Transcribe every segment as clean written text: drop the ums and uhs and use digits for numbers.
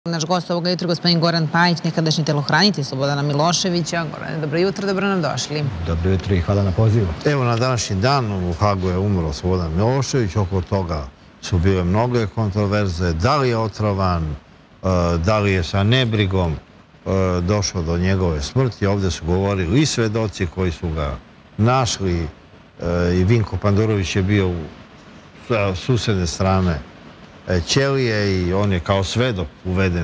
Naš gost ovoga jutra, gospodin Goran Pajić, nekadašnji telohranitelj Slobodana Miloševića. Gorane, dobro jutro, dobro nam došli. Dobro jutro i hvala na pozivu. Evo, na današnji dan u Hagu je umro Slobodan Milošević. Oko toga su bile mnoge kontroverze. Da li je otrovan, da li je sa nebrigom došlo do njegove smrti. Ovdje su govorili i svedoci koji su ga našli. I Vinko Pandurović je bio sa susjedne strane ćelije i on je kao svedok uveden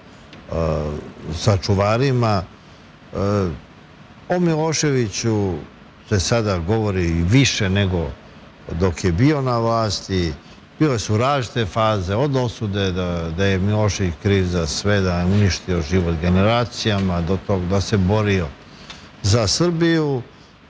sa čuvarima. O Miloševiću se sada govori više nego dok je bio na vlasti. Bile su različite faze, od osude da je Milošević kriv za sve, da je uništio život generacijama, do toga da se borio za Srbiju.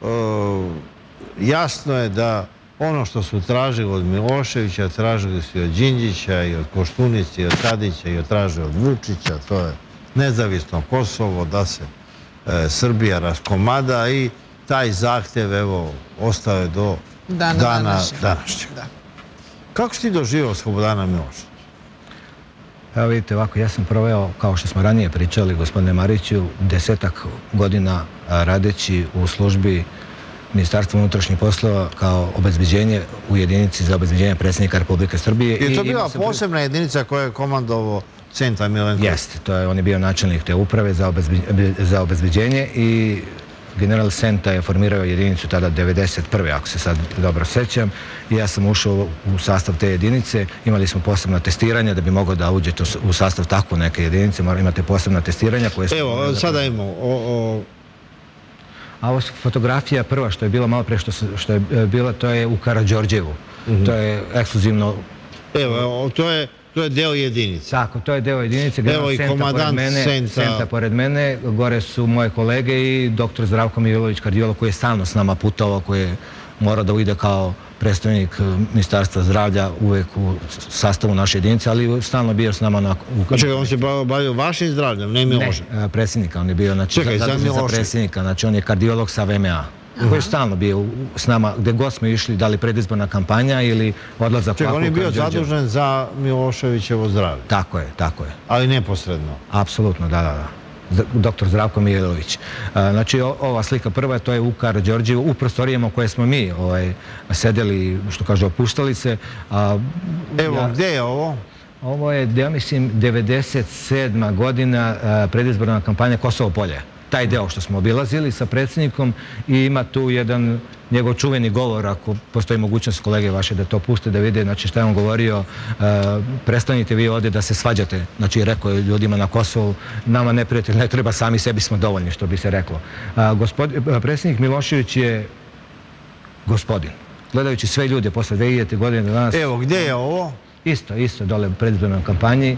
Jasno je da ono što su tražili od Miloševića, tražili su i od Đinđića, i od Koštunice, i od Tadića, i traže od Vučića. To je nezavisno Kosovo, da se Srbija raskomada i taj zahtjev, evo, ostao je do dana današnjeg. Kako si ti doživio Slobodana Miloševića? Evo vidite ovako, ja sam proveo, kao što smo ranije pričali, gospodine Mariću, 10 godina radeći u službi Ministarstva unutrašnjih poslova kao obezbeđenje u jedinici za obezbeđenje predsjednika Republike Srbije. Je to bila posebna jedinica koja je komandovao Senta Milenković? Jeste, on je bio načelnik te uprave za obezbeđenje i general Senta je formirao jedinicu tada 1991. ako se sad dobro sećam, i ja sam ušao u sastav te jedinice. Imali smo posebna testiranja da bi mogao da uđete u sastav takve neke jedinice, imate posebna testiranja koje... Evo, sada imamo a ovo je fotografija prva što je bila malo pre što je bila, to je u Karađorđevu. To je ekskluzivno... Evo, to je deo jedinice. Tako, to je deo jedinice. Evo i komandant Senta pored mene, gore su moje kolege i doktor Zdravko Milović, kardiolog, koji je stalno s nama putovao, koji je morao da ide kao predstavnik Ministarstva zdravlja uvek u sastavu naše jedinice, ali stalno bio s nama Čekaj, on se bavio vašim zdravljem, ne Milošem? Ne, predsjednika, on je bio za predsjednika, znači on je kardiolog sa VMA, koji je stalno bio s nama, gde god smo išli, da li predizborna kampanja ili odlazak... Čekaj, on je bio zadužen za Miloševićevo zdravlje? Tako je, tako je. Ali neposredno? Apsolutno, da. Doktor Zdravko Milović. Znači, ova slika prva, to je u Karađorđevu, u prostorijama koje smo mi sedeli, što kaže, opuštali se. Evo, gdje je ovo? Ovo je, ja mislim, 97. godina predizborna kampanja Kosovo polje. Taj deo što smo obilazili sa predsjednikom i ima tu jedan njegov čuveni govor, ako postoji mogućnost kolege vaše da to puste, da vide, znači šta je on govorio, prestanite vi ovdje da se svađate, znači rekao je ljudima na Kosovu, nama neprijatelj ne treba, sami sebi smo dovoljni, što bi se reklo. Predsjednik Milošević je gospodin. Gledajući sve ljude posle 2000. godine do danas... Evo, gdje je ovo? Isto, dole u predizbornoj kampanji.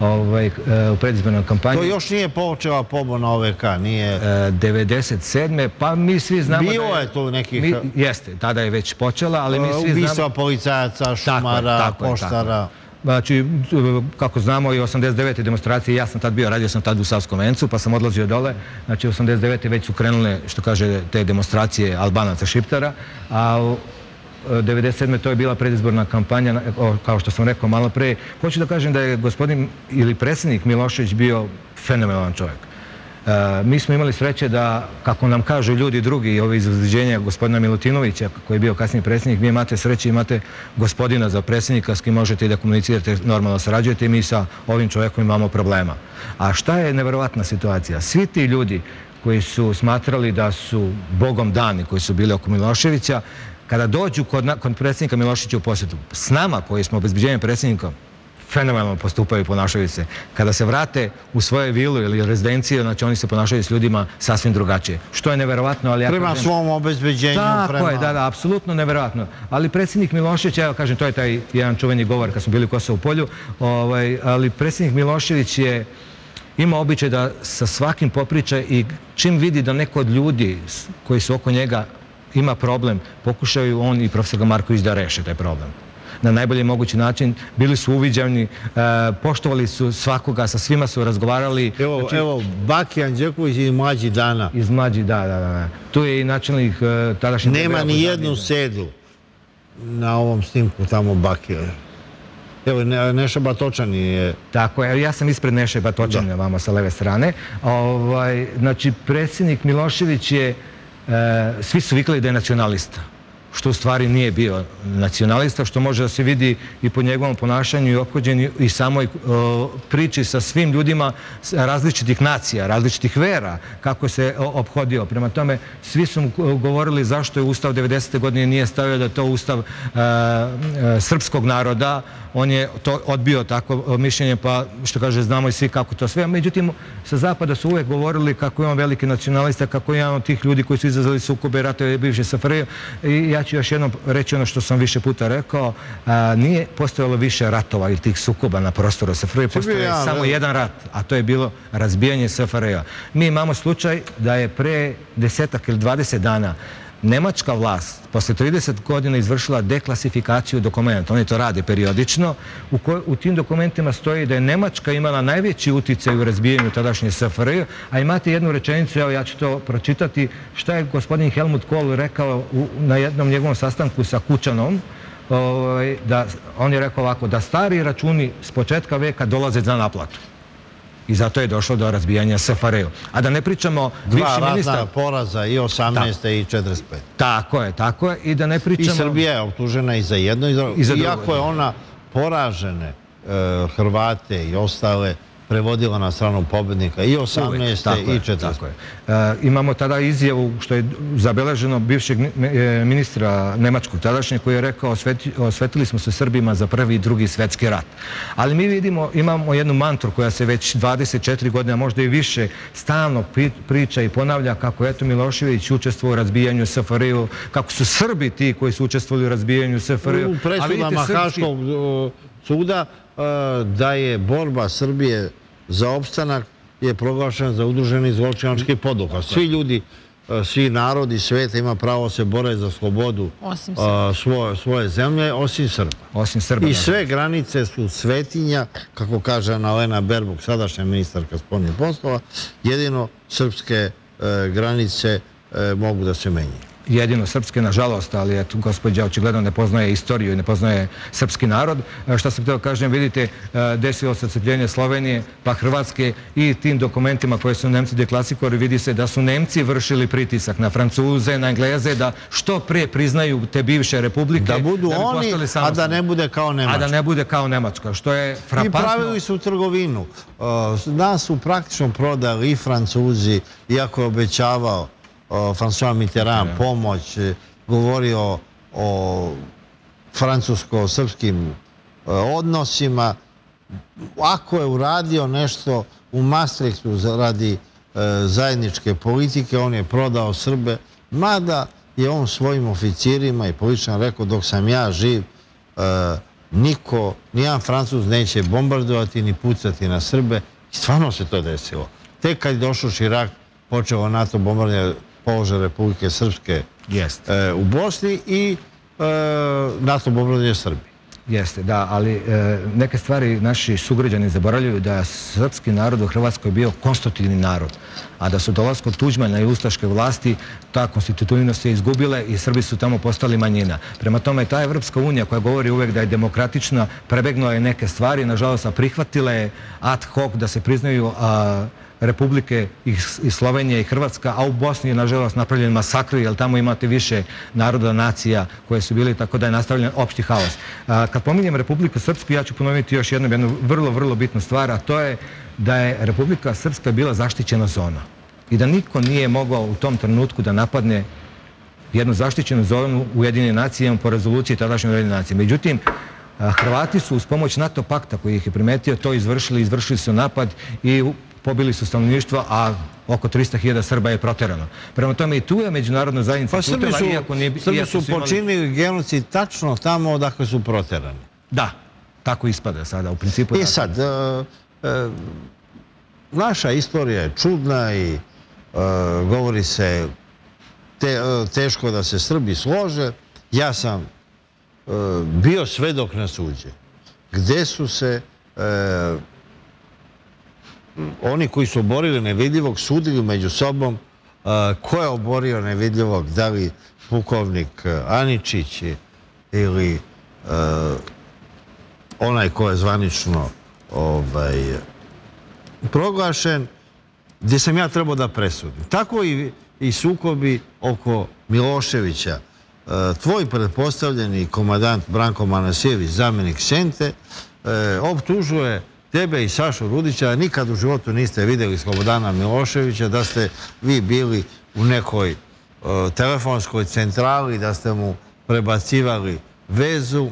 U predizbornoj kampanji... To još nije počela pobuna OVK, nije... 97. Pa mi svi znamo... Bilo je tu nekih... Jeste, tada je već počela, ali mi svi znamo... Ubistva policajaca, šumara, poštara... Znači, kako znamo, i 89. demonstracije, ja sam tad bio, radio sam tad u Savskom vencu, pa sam odlazio dole. Znači, 89. već su krenule, što kaže, te demonstracije Albanaca, Šiptara, a 1997. to je bila predizborna kampanja, kao što sam rekao malo pre. Hoću da kažem da je gospodin ili predsjednik Milošević bio fenomenalan čovjek. Mi smo imali sreće da, kako nam kažu ljudi drugi, ove izvođenja gospodina Milutinovića, koji je bio kasniji predsjednik, vi imate sreće, imate gospodina za predsjednika s kim možete i da komunicirate, normalno sarađujete, i mi sa ovim čovjekom imamo problema. A šta je neverovatna situacija? Svi ti ljudi koji su smatrali da su Bogom dani, koji su bili oko Miloševića, kada dođu kod predsjednika Miloševića u posjetu, s nama koji smo obezbeđenjem predsjednika, fenomenalno postupaju i ponašaju se. Kada se vrate u svoje vilu ili rezidencije, znači oni se ponašaju s ljudima sasvim drugačije. Što je neverovatno, ali... Prema svom obezbeđenju, prema... Tako je, da, apsolutno neverovatno. Ali predsjednik Milošević, evo kažem, to je taj jedan čuveni govor kad smo bili u Kosovu polju, ali predsjednik Milošević je imao običaj da sa svakim popriča i čim vidi da neko od ljudi koji su oko njega ima problem, pokušaju on i profesor Marković da reše taj problem. Na najbolji mogući način, bili su uviđavni, poštovali su svakoga, sa svima su razgovarali. Evo, Baki Anđelković iz Mlađi dana. Iz Mlađi, da. Tu je i načelnik tadašnji... Nema ni jednu sedlu na ovom snimku tamo Bakija. Evo, Neša Batočani je... Tako je, ja sam ispred Neše Batočanina, vama sa leve strane. Znači, predsjednik Milošević je, svi su vikali da je nacionalista, što u stvari nije bio nacionalista, što može da se vidi i po njegovom ponašanju i ophođenju i samoj priči sa svim ljudima različitih nacija, različitih vera, kako se ophodio. Prema tome, svi su mu govorili zašto je Ustav 90. godine nije stavio da je to Ustav srpskog naroda. On je to odbio tako mišljenje, pa što kaže, znamo i svi kako to sve. Međutim, sa zapada su uvek govorili kako imamo veliki nacionalista, kako imamo tih ljudi koji su izazvali sukobe, ratove bivše SFRJ. I ja ću još jednom reći ono što sam više puta rekao, nije postojalo više ratova ili tih sukoba na prostoru SFRJ, postojao je samo jedan rat, a to je bilo razbijanje SFRJ. Mi imamo slučaj da je pre 10 ili 20 dana nemačka vlast posle 30 godina izvršila deklasifikaciju dokumenta. Oni to rade periodično. U tim dokumentima stoji da je Nemačka imala najveći uticaj u razbijanju tadašnje SFRJ, a imate jednu rečenicu, evo ja ću to pročitati, šta je gospodin Helmut Kohl rekao na jednom njegovom sastanku sa Kučanom. On je rekao ovako, da stari računi s početka veka dolaze za naplatu. I zato je došlo do razbijanja SFRJ. A da ne pričamo... Dva ratna poraza, i 18. i 45. Tako je, tako je. I da ne pričamo... I Srbija je optužena i za jedno i za drugo. Iako je ona poražene Hrvate i ostale prevodila na stranu pobednika i 18. i 40. Imamo tada izjavu, što je zabeleženo, bivšeg ministra nemačkog tadašnje, koji je rekao osvetili smo se Srbima za prvi i drugi svetski rat. Ali mi vidimo, imamo jednu mantru koja se već 24 godina, možda i više, stalno priča i ponavlja kako eto Milošević učestvovao u razbijanju SFRJ, kako su Srbi ti koji su učestvovali u razbijanju SFRJ. U presudama Haškog suda da je borba Srbije za opstanak je proglašena za udruženi zločinački poduhvat. Svi ljudi, svi narodi sveta ima pravo se bore za slobodu svoje zemlje, osim Srba. I sve granice su svetinja, kako kaže Annalena Baerbock, sadašnja ministarka spoljnih poslova, jedino srpske granice mogu da se menjaju. Jedino srpske, nažalost, ali gospođa očigledno ne poznaje istoriju i ne poznaje srpski narod. Šta sam htio kažem, vidite, desilo se odcepljenje Slovenije, pa Hrvatske i tim dokumentima koje su Nemci deklasifikovali, vidi se da su Nemci vršili pritisak na Francuze, na Engleze, da što pre priznaju te bivše republike. Da budu oni, a da ne bude kao Nemačka. A da ne bude kao Nemačka, što je frapantno. I pravili su trgovinu. Nas su praktično prodali i Francuzi, iako je obećavao François Mitterrand pomoć, govorio o francusko-srpskim odnosima. Ako je uradio nešto u Maastrichtu radi zajedničke politike, on je prodao Srbe, mada je on svojim oficirima i političarima rekao dok sam ja živ, nijedan Francuz neće bombardovati ni pucati na Srbe. I stvarno se to desilo. Tek kad je došao Širak, počeo NATO bombardovanje položaj Republike Srpske u Bosni i NATO bombardovanje Srbije. Jeste, da, ali neke stvari naši sugrađani zaboravljaju da je srpski narod u Hrvatskoj bio konstitutivni narod, a da su dolaskom Tuđmana i ustaške vlasti ta konstitutivnost se izgubile i Srbi su tamo postali manjina. Prema tome, ta Evropska unija koja govori uvek da je demokratična, prebegnula je neke stvari, nažalost, a prihvatila je ad hoc da se priznaju Republike i Slovenija i Hrvatska, a u Bosni je nažalost napravljen masakr, jer tamo imate više naroda, nacija koje su bili, tako da je nastavljen opšti haos. Kad pominjem Republiku Srpsku, ja ću ponoviti još jednu vrlo, vrlo bitnu stvar, a to je da je Republika Srpska bila zaštićena zona i da niko nije mogao u tom trenutku da napadne jednu zaštićenu zonu Ujedinjene nacije po rezoluciji tadašnje Ujedinjene nacije. Međutim, Hrvati su uz pomoć NATO pakta koji ih je primetio to izvršili su napad i pobili su stanovništvo, a oko 300.000 Srba je proterano. Prema tome i tu je međunarodna zajednica tutela, iako nije... Srbi su počinili genocid tačno tamo odakle su proterani. Da, tako ispada sada, u principu. I sad, naša istorija je čudna i govori se teško da se Srbi slože. Ja sam bio svedok na suđe, gde su se oni koji su oborili Nevidljivog sudili među sobom ko je oborio Nevidljivog, da li pukovnik Aničić ili onaj ko je zvanično proglašen, gdje sam ja trebao da presudim. Tako i sukobi oko Miloševića. Tvoj pretpostavljeni komandant Branko Manasijević, zamjenik Sente, optužuje tebe i Sašu Rudića, nikad u životu niste vidjeli Slobodana Miloševića, da ste vi bili u nekoj telefonskoj centrali, da ste mu prebacivali vezu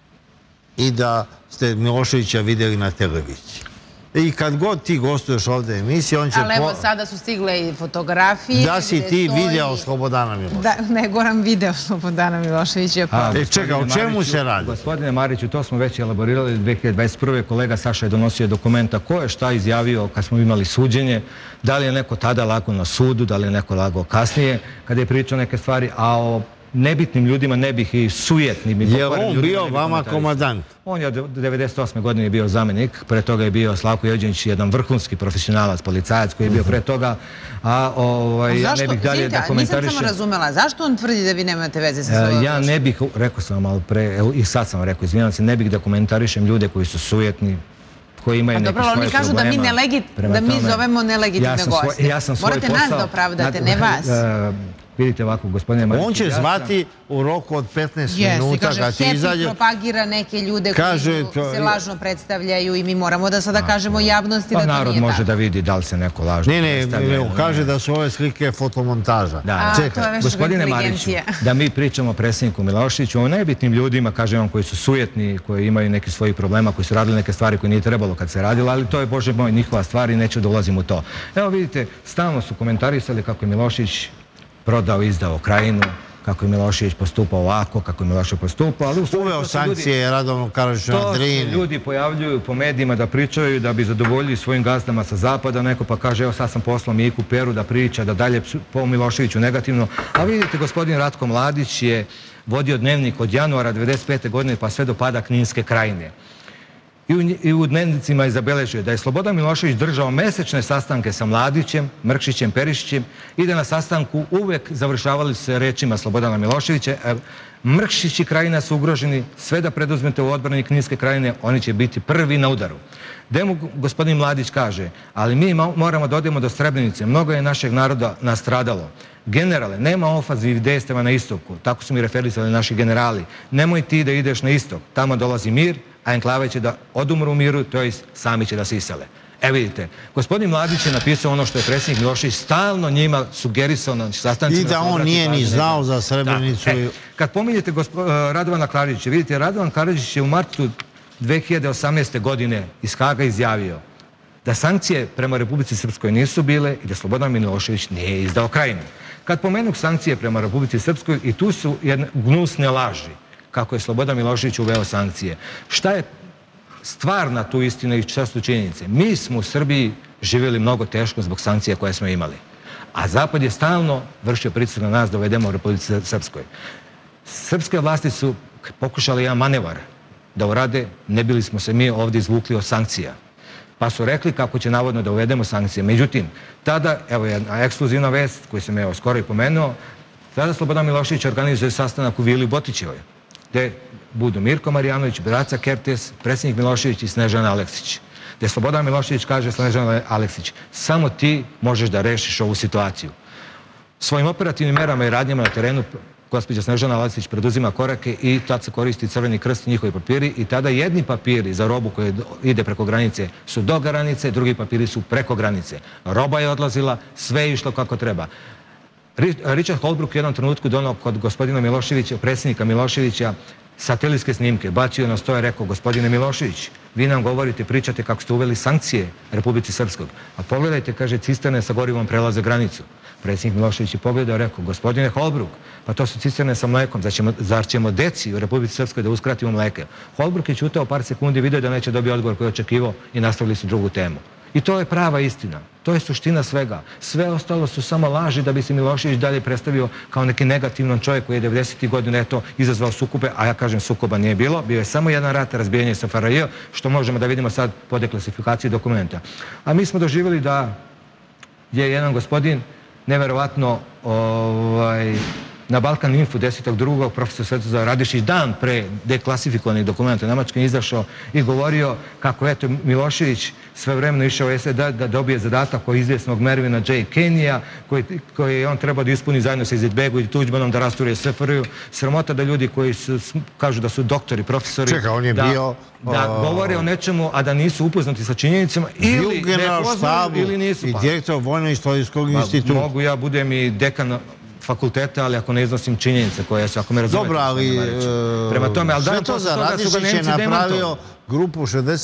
i da ste Miloševića vidjeli na televiziji. I kad god ti gostuješ ovdje u emisiji, on će... Ali evo, sada su stigle i fotografije... Da si ti video Slobodana Miloševića? Ne, Goran video Slobodana Miloševića. Čekaj, o čemu se radi? Gospodine Mariću, to smo već elaborirali 2021. Kolega Saša je donosio dokumenta ko je šta izjavio kad smo imali suđenje, da li je neko tada lagao na sudu, da li je neko lagao kasnije, kada je pričao neke stvari, a o nebitnim ljudima ne bih i sujetnim. Je on bio vama komandant? On je od 1998. godine bio zamjenik, pre toga je bio Slavko Jođenić, jedan vrhunski profesionalac, policajac koji je bio pre toga, a ja ne bih dalje da komentarišem... Nisam samo razumela, zašto on tvrdi da vi nemate veze sa svojom? Ja ne bih, rekao sam vam malo pre, i sad sam rekao, izvinjam se, ne bih da komentarišem ljude koji su sujetni, koji imaju neke svoje problema. Dobro, oni kažu da mi zovemo nelegitimne goste. Morate nas da opravdate, ne vas. Vidite ovako, gospodine Marić. On će zvati u roku od 15 minuta kad ti izađe... Happy propagira neke ljude koji se lažno predstavljaju i mi moramo da sada kažemo javnosti da to nije tako. Narod može da vidi da li se neko lažno predstavlja. Ne, kaže da su ove slike fotomontaža. Gospodine Mariću, da mi pričamo o predsjedniku Miloševiću, o nebitnim ljudima, kažem vam, koji su sujetni, koji imaju neki svojih problema, koji su radili neke stvari koje nije trebalo kad se radilo, ali to je, Bože moj, njihova stvar i neću da ulazim u to. Evo vidite, stalno su komentarisali kako je Milošević prodao, izdao Krajinu, kako je Milošević postupao ovako, kako je Milošević postupao, ali... Uveo sankcije Radovanu Karadžiću na Drini. To se ljudi pojavljuju po medijima da pričaju, da bi zadovoljili svojim gazdama sa zapada, neko pa kaže, evo sad sam poslao Miku Peru da priča, da dalje po Miloševiću negativno. A vidite, gospodin Ratko Mladić je vodio dnevnik od januara 1995. godine pa sve do pada Kninske Krajine. I u dnevnicima je zabeležio da je Slobodan Milošević držao mesečne sastanke sa Mladićem, Mrkšićem, Perišićem i da na sastanku uvek završavali se rečima Slobodana Miloševića: Mrkšić i Krajina su ugroženi, sve da preduzmete u odbrani Kninske Krajine, oni će biti prvi na udaru. Gde mu gospodin Mladić kaže: ali mi moramo da odemo do Srebrenice, mnogo je našeg naroda nastradalo. Generale, nema ofanzivnih dejstava na istoku, tako su mi referisali naši generali. Nemoj ti da ideš na istok, tamo dolazi mir, a enklave će da odumru u miru, to jest sami će da se isele. Vidite, gospodin Mladić je napisao ono što je predsjednik Milošević stalno njima sugerisao na sastancima. I da on nije ni znao za Srebrenicu. Kad pominjete Radovana Karadžića, vidite, Radovan Karadžić je u martu 2018. godine iz Haga izjavio da sankcije prema Republici Srpskoj nisu bile i da Slobodan Milošević nije izdao Krajinu. Kad pomenu sankcije prema Republici Srpskoj, i tu su gnusne laži kako je Slobodan Milošević uveo sankcije. Šta je stvarna tu istina i šta su činjenice? Mi smo u Srbiji živjeli mnogo teško zbog sankcija koje smo imali. A Zapad je stalno vršio pritisak na nas da uvedemo u Republici Srpskoj. Srpske vlasti su pokušali jedan manevar da urade, ne bili smo se mi ovdje izvukli od sankcija. Pa su rekli kako će navodno da uvedemo sankcije. Međutim, tada, evo jedna ekskluzivna vest koju sam evo skoro i pomenuo, tada Slobodan Milošević organizuje sastanak u Vili Botićevoj, gde budu Mirko Marjanović, Braca Kertes, predsjednik Milošević i Snežana Aleksić. Gde Slobodan Milošević kaže Snežana Aleksić: samo ti možeš da rešiš ovu situaciju. Svojim operativnim merama i radnjama na terenu gospođa Snežana Aleksić preduzima korake i tad se koristi Crveni krst i njihovi papiri i tada jedni papiri za robu koja ide preko granice su do granice, drugi papiri su preko granice. Roba je odlazila, sve je išlo kako treba. Richard Holbrooke u jednom trenutku donao kod gospodina Miloševića, predsjednika Miloševića, satelitske snimke, bacio na sto i rekao: gospodine Milošević, vi nam govorite, pričate kako ste uveli sankcije Republici Srpskoj. A pogledajte, kaže, cisterne sa gorivom prelaze granicu. Predsjednik Milošević je pogledao i rekao: gospodine Holbrooke, pa to su cisterne sa mlekom, zar ćemo deci u Republici Srpskoj da uskratimo mleke? Holbrooke je čutao par sekundi, vidio da neće dobiti odgovor koji je očekivao i nastavili su drugu temu. I to je prava istina. To je suština svega. Sve ostalo su samo laži da bi se Milošević dalje predstavio kao neki negativan čovjek koji je 90. godina izazvao sukobe, a ja kažem sukoba nije bilo. Bio je samo jedan rat, razbijanje SFRJ, što možemo da vidimo sad po deklasifikaciji dokumenta. A mi smo doživjeli da je jedan gospodin neverovatno na Balkan Info 10.2. profesor Svetozar Radišić dan pre deklasifikovanih dokumenta Nemačke izašao i govorio kako eto Milošević svevremeno išao SED da dobije zadatak od izvjesnog Mervina J. Kenija koji je on trebao da ispuni zajedno sa Izetbegu i Tuđmanom da rasture SFRJ. Sramota da ljudi koji kažu da su doktori, profesori, da govore o nečemu, a da nisu upoznati sa činjenicama ili ne poznaju ili nisu. I direktor Vojno-istorijskog instituta. Mogu ja budem i dekan fakulteta, ali ako ne iznosim činjenice koje su, ako me razumete. Dobro, ali Svetozar Radišić je napravio grupu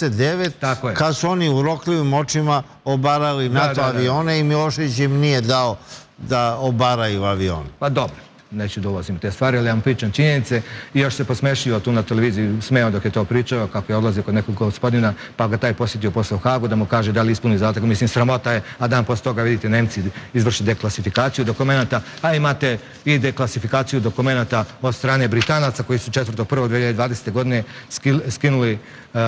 69 kad su oni urokljivim očima obarali NATO avione i Milošević im nije dao da obaraju avione. Pa dobro, neću da ulazim te stvari, ali ja vam pričam činjenice i još se posmešio tu na televiziji, smeo dok je to pričao, kako je odlazio kod nekog gospodina, pa ga taj posjetio posle u Hagu da mu kaže da li ispuni zadatak. Mislim, sramota je, a dan posle toga vidite Nemci izvrši deklasifikaciju dokumenta, a imate i deklasifikaciju dokumenta od strane Britanaca koji su 4.1.2020. godine skinuli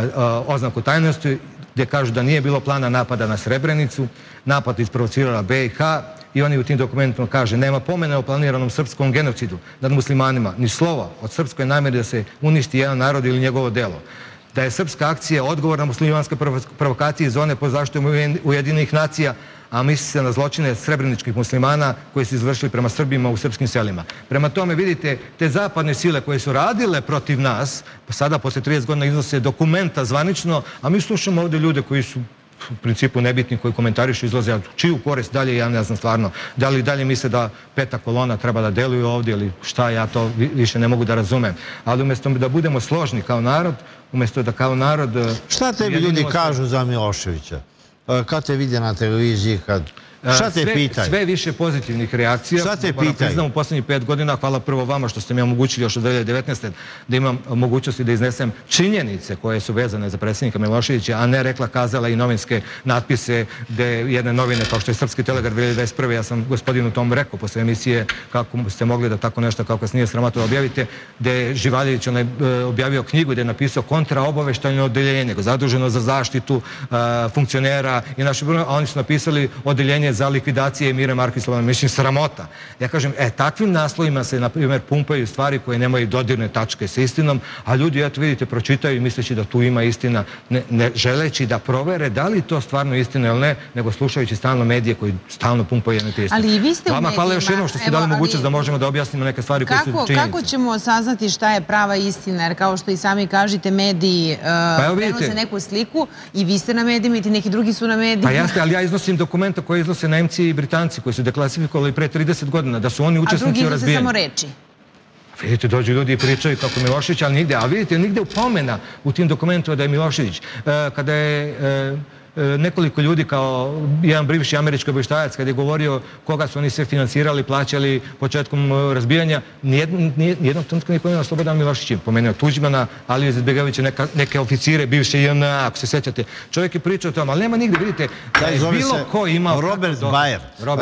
oznaku tajnosti gdje kažu da nije bilo plana napada na Srebrenicu, napad isprovocirala BiH i oni u tim dokumentima kaže nema pomena o planiranom srpskom genocidu nad muslimanima, ni slova od srpskoj namjeri da se uništi jedan narod ili njegovo delo. Da je srpska akcija odgovor na muslimanske provokacije zone pod zaštitom Ujedinjenih nacija, a misli se na zločine srebreničkih muslimana koji su izvršili prema Srbima u srpskim selima. Prema tome, vidite, te zapadne sile koje su radile protiv nas, sada posle 30 godina iznose dokumenta zvanično, a mi slušamo ovdje ljude koji su u principu nebitni, koji komentarišu, izlaze, a čiju korist dalje, ja ne znam stvarno, da li dalje misle da peta kolona treba da deluju ovdje ili šta, ja to više ne mogu da razumem. Ali umjesto da budemo složni kao narod, umjesto da kao narod... Šta tebi ljudi kažu za Miloševića? Kad te vide na televiziji, šta te pitaju? Sve više pozitivnih reakcija. Šta te pitaju? Priznam u posljednjih 5 godina, hvala prvo vama što ste mi omogućili još od 2019. da imam mogućnosti da iznesem činjenice koje su vezane za predsjednika Miloševića, a ne rekla, kazala i novinske natpise gde jedne novine, kao što je Srpski Telegraf 2021. Ja sam gospodinu tom rekao posle emisije kako ste mogli da tako nešto, kako vas nije sramota da objavite, gde je Živaljević objavio knjigu gde je napisao kontraobaveštajno odeljenje zaduženo za zaštitu funkcionera i naših, a oni su napisali odeljenje za likvidacije Mire Markislava. Mislim, sramota. Ja kažem, takvim naslovima se, na primjer, pumpaju stvari koje nemaju dodirne tačke sa istinom, a ljudi, eto vidite, pročitaju misleći da tu ima istina, ne želeći da provere da li to stvarno istina ili ne, nego slušajući stalno medije koji stalno pumpaju jedne te istine. Ali i vi ste u medijima... Vama hvala još jednom što ste dali mogućnost da možemo da objasnimo neke stvari koje su činjenice. Kako ćemo saznati šta je prava istina? Jer kao što i sami kažete, mediji prenose neku sliku i vi ste na medijima i ti neki drugi su na medijima. Pa jasne, ali ja iznosim dokumenta koje iznose Nemci i Britanci koji su deklasifikovali pre 30 godina, da su oni učesnici u razbijanju. A drugi iznose samo reči. Vidite, dođu ljudi i pričaju kako Milošević, ali nigde, a vidite, nigde upomena u tim dokumentima da je Milošević. Kada je nekoliko ljudi kao jedan bivši američki obaveštajac kada je govorio koga su oni sve finansirali, plaćali početkom razbijanja, nijednog trenutka nije pomenuo Slobodan Milošević, je pomenuo Tuđmana, Aliju Izetbegovića, neke oficire, bivše JNA, ako se sjećate. Čovjek je pričao o tom, ali nema nigde, vidite, da je bilo ko imao... Robert Bayer,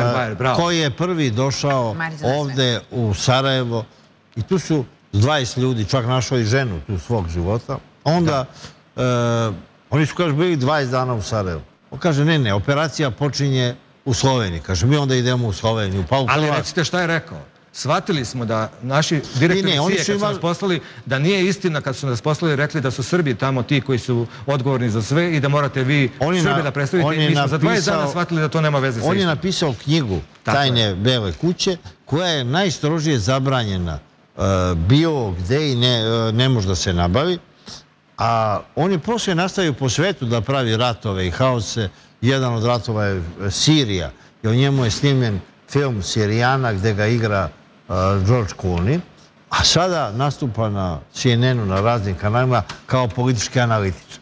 koji je prvi došao ovde u Sarajevo i tu su 20 ljudi, čak našao i ženu tu svog života, onda... Oni su, kaže, bili 20 dana u Sarajevu. On kaže, ne, operacija počinje u Sloveniji. Kaže, mi onda idemo u Sloveniju. Ali recite šta je rekao. Shvatili smo da naši direktori CIA kad su nas poslali, da nije istina kad su nas poslali, rekli da su Srbi tamo ti koji su odgovorni za sve i da morate vi Srbi da predstavite. Mi smo za 20 dana shvatili da to nema veze sa istinom. On je napisao knjigu Tajne Bele kuće, koja je najstrožije zabranjena bilo gde i ne može da se nabavi. A on je poslije nastavio po svetu da pravi ratove i haose. Jedan od ratova je Sirija i o njemu je snimljen film Sirijana gde ga igra George Clooney, a sada nastupa na CNN-u, na raznim kanalima kao politički analitičar.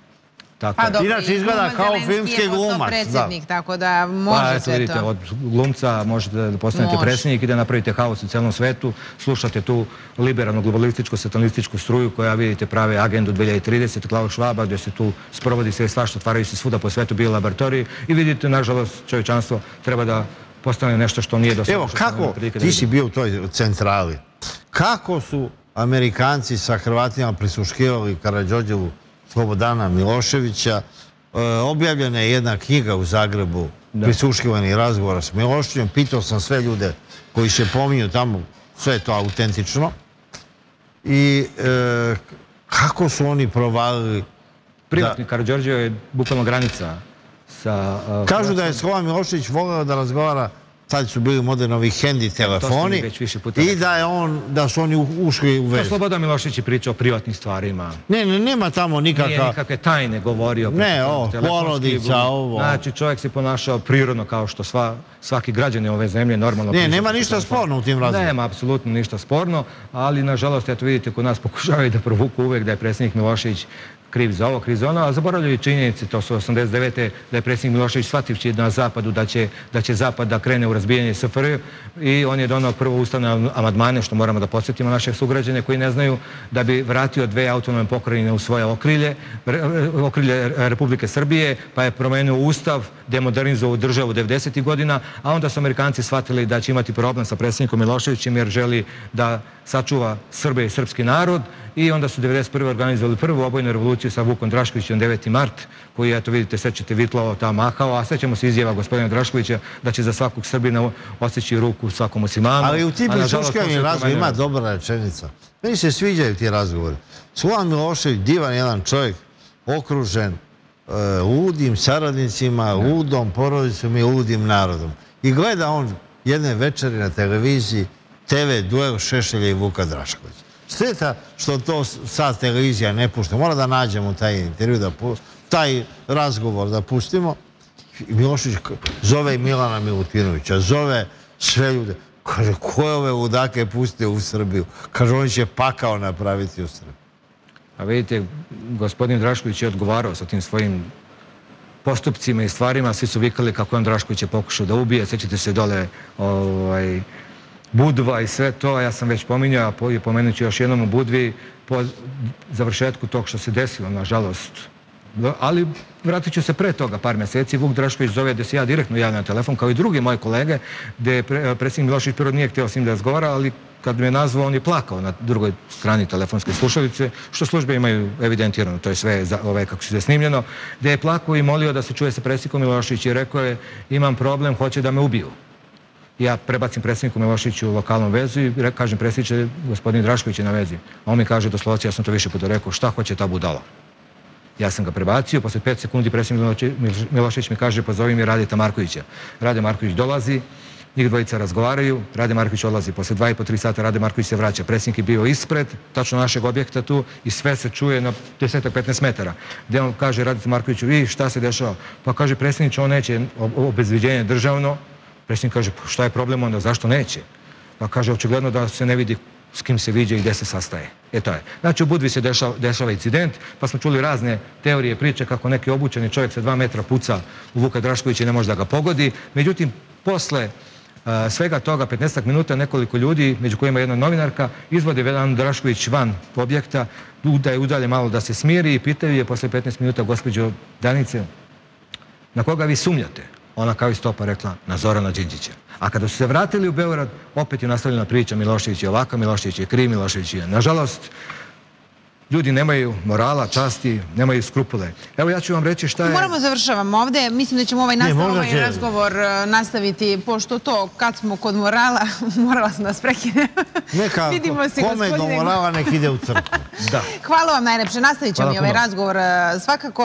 Inače izgleda kao filmski glumac. Tako da može sve to. Od glumca možete da postanete predsjednik i da napravite haos u celom svetu. Slušate tu liberalnu, globalističku, satanističku struju koja, vidite, prave agendu 2030, Klaus Schwaba, gdje se tu sprovodi sve svašta, otvaraju se svuda po svetu, bio laboratoriji i vidite, nažalost, čovječanstvo treba da postane nešto što nije dosadno. Evo, kako ti si bio u toj centrali? Kako su Amerikanci sa Hrvatima prisluškivali Karađorđevu Slobodana Miloševića? Objavljena je jedna knjiga u Zagrebu, prisluškivani razgovora s Miloševićem. Pitao sam sve ljude koji se pominju tamo sve je to autentično. I kako su oni provalili... Privatni Karađorđevo je bukvalno granica sa... Kažu da je Slobodan Milošević voleo da razgovara, tad su bili moderni ovi hendi telefoni, i da su oni ušli u vezu. Slobodan Milošević je pričao o privatnim stvarima. Nema tamo nikakve tajne govorio. Ne, porodica, ovo. Znači, čovjek se ponašao prirodno kao što svaki građanin ove zemlje normalno... Nema ništa sporno u tim razgovorima. Nema apsolutno ništa sporno, ali nažalost, eto vidite, kod nas pokušavaju da provuku uvek da je predsjednik Milošević kriv za ovo, kriv za ono, a zaboravljaju činjenice, to su 89. da je predsjednik Milošević shvativši na zapadu da će zapad da krene u razbijanje SFRJ i on je donao prvo ustavne amandmane, što moramo da podsjetimo naše sugrađane koji ne znaju, da bi vratio 2 autonomne pokrajine u svoje okrilje Republike Srbije, pa je promenio ustav, demodernizovao državu 90. godina, a onda su Amerikanci shvatili da će imati problem sa predsjednikom Miloševićem jer želi da sačuva Srbe i srpski narod i onda su 1991. organizovali prvu obojnu revoluciju sa Vukom Draškovićem 9. mart, koji, eto vidite, sećate Vitlao tamo mahao, a sećamo se izjava gospodina Draškovića da će za svakog Srbina osjeći ruku svakom muslimanu. Ali u tim prisluškivanim razgovorima ima dobra rečenica. Meni se sviđaju ti razgovori. Slobodan Milošević, divan jedan čovjek, okružen ludim saradnicima, ludom porodicom i ludim narodom. I gleda on jedne večeri na televiziji TV duel Šešelja i Vuka Draškovića. Šteta što to sad televizija ne pušta. Mora da nađemo taj intervju, taj razgovor da pustimo. Milošević zove i Milana Milutinovića, zove sve ljude. Kaže, koje ove ludake pustite u Srbiju? Kaže, oni će pakao napraviti u Srbiju. A vidite, gospodin Drašković je odgovarao sa tim svojim postupcima i stvarima. Svi su vikali kako on Drašković je pokušao da ubije. Sjećate se dole Budva i sve to. Ja sam već pominjao, a pomenut ću još jednom u Budvi po završetku tog što se desilo, nažalost. Ali vratit ću se pre toga par mjeseci. Vuk Drašković zove da se ja direktno javljam na telefon, kao i drugi moji kolege, gde je predsjednik Milošević prvo nije htio s njim da razgovara, ali kad me nazvao, on je plakao na drugoj strani telefonske slušalice, što službe imaju evidentirano, to je sve kako se snimljeno, gde je plakao i molio da se čuje sa predsjednikom Milošević i rekao je, imam problem, hoće da me ubiju. Ja prebacim predsjedniku Miloševiću u lokalnom vezu i kažem, predsjedniče, gospodin Drašković je na vezi. A on mi kaže doslovce, ja sam to više puta rekao, šta hoće ta budala? Ja sam ga prebacio, posle 5 sekundi predsjednik Milošević mi kaže, pozovi mi Radeta Markovića. Rade Marković dolazi, njih dvojica razgovaraju, Rade Marković odlazi. Posle 2,5-3 sata Rade Marković se vraća. Predsjednik je bio ispred, tačno našeg objekta tu i sve se čuje na 10-15 metara. Gde on kaže Radeta Markoviću, i šta se dešava? Pa kaže, predsjedniče, on neće obezbeđenje državno. Predsjednik kaže, šta je problem onda, zašto neće? Pa kaže, očigledno da se ne vidi s kim se viđa i gde se sastaje. To je. Znači, u Budvi se dešava incident, pa smo čuli razne teorije, priče kako neki obučeni čovjek sa 2 metra puca u Vuka Draškovića i ne može da ga pogodi. Međutim, posle svega toga, 15 minuta, nekoliko ljudi, među kojima jedna novinarka, izvode Vedan Drašković van objekta, da je udalje malo da se smiri i pitaju je posle 15 minuta, gospođo Danice, na koga vi sumnjate? Ona kao i stopa rekla, na Zorana Đinđića. A kada su se vratili u Beograd, opet je nastavljena priča, Milošević je ovaka, Milošević je kriv, Milošević je. Nažalost, ljudi nemaju morala, časti, nemaju skrupule. Evo ja ću vam reći šta je... Moramo završavamo ovde. Mislim da ćemo ovaj razgovor nastaviti, pošto to, kad smo kod morala, morala sam da vas prekinem. Neka, kome do morala nek ide u crkvu. Hvala vam najlepše. Nastavit ćemo i ovaj razgovor svakako.